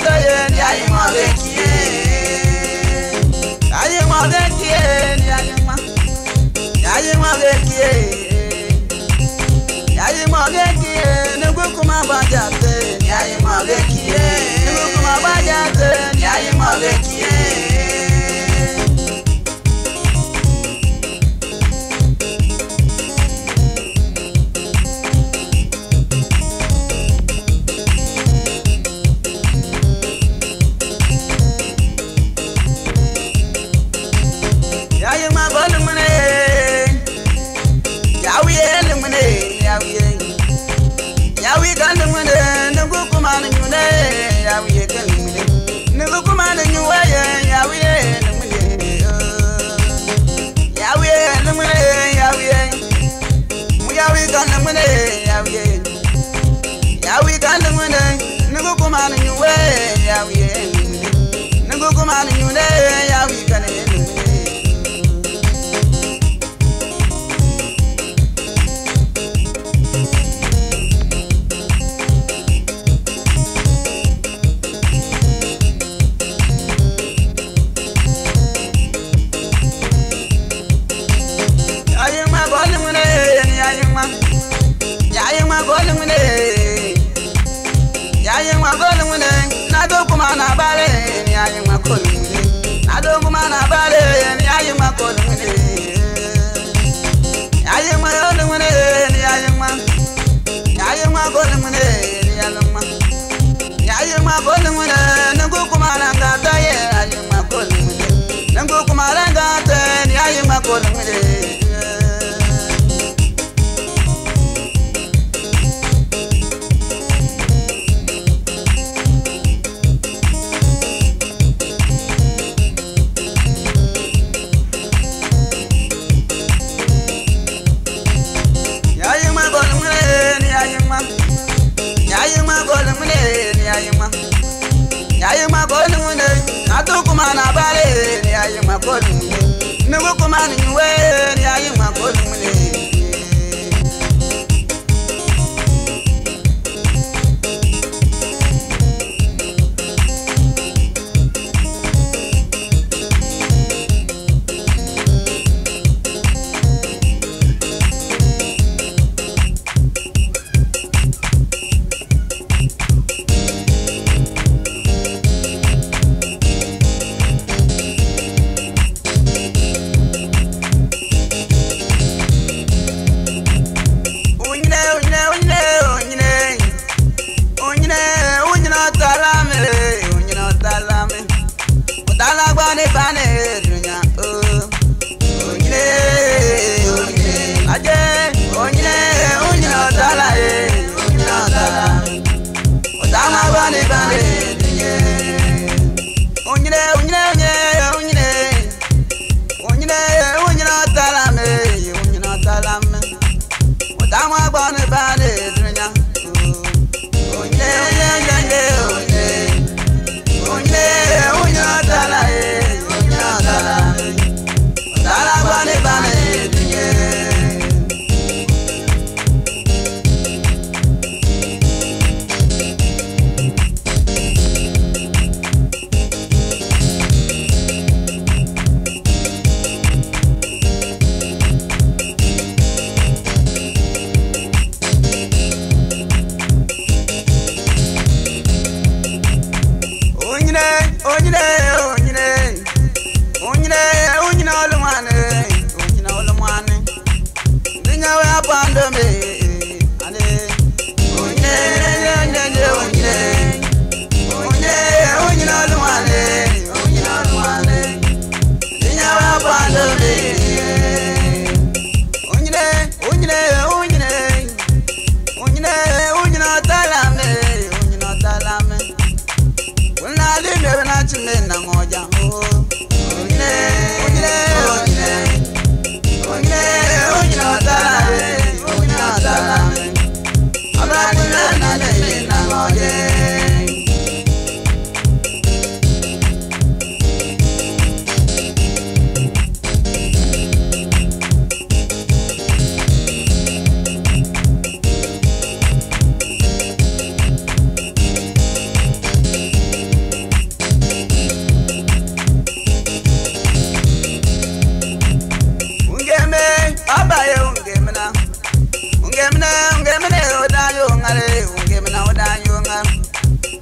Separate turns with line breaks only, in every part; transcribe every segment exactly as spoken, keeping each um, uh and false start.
gata yen ya yi ma be kie ya yi ma be kie ya yi ma ya yi ma be kie ya yi ma be kie ne go kuma ba jate ya yi ma be kie ne go kuma ba jate ya yi ma be kie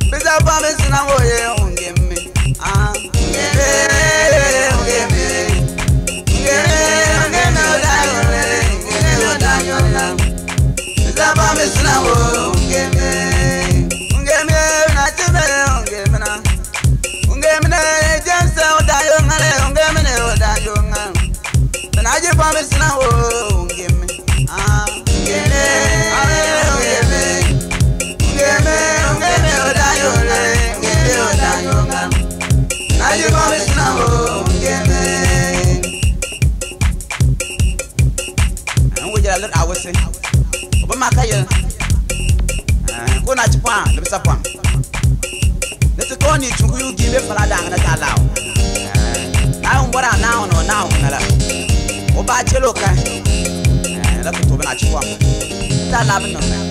Bisa pa me sina wo ye ungeme. Ah, ungeme, ungeme. Ungeme, ungeme odayo, ungeme odayo na. Bisa pa me sina wo ungeme. Ungeme na chime ungeme na. Ungeme na jensa odayo ngale ungeme ne odayo ngam. Na je pa me sina wo ungeme. Ah, ungeme, ungeme. Ungeme, ungeme odayo le, ungeme odayo ngam. Na je pa me sina wo ungeme. An wo jala lut awose. Oba makaya. Ah, ko na chipa, le bisa pam. Nete ko ni chungu yu gibe fala da ngana ta lawo. Na on bora na on na on la. Oba chelo ka. Eh, la ko to na chipa. Ta la bin no.